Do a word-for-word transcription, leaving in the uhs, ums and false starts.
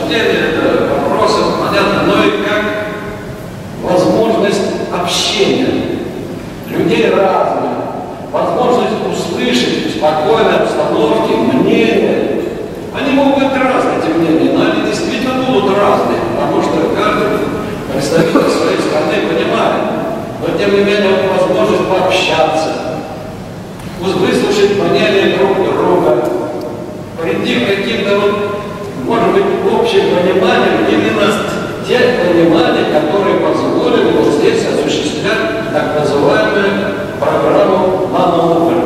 обсуждения, это вопросы, понятно, но и как возможность общения. Людей разных, возможность услышать в спокойной обстановке мнения. Они могут быть разные, эти мнения, но они действительно будут разные, потому что каждый представитель своей страны понимает. Но тем не менее, вот возможность пообщаться, выслушать мнение друг друга, прийти к каким-то, вот, может быть, общим пониманием именно тех пониманий, которые позволили вот здесь осуществлять так называемую программу наноуровня.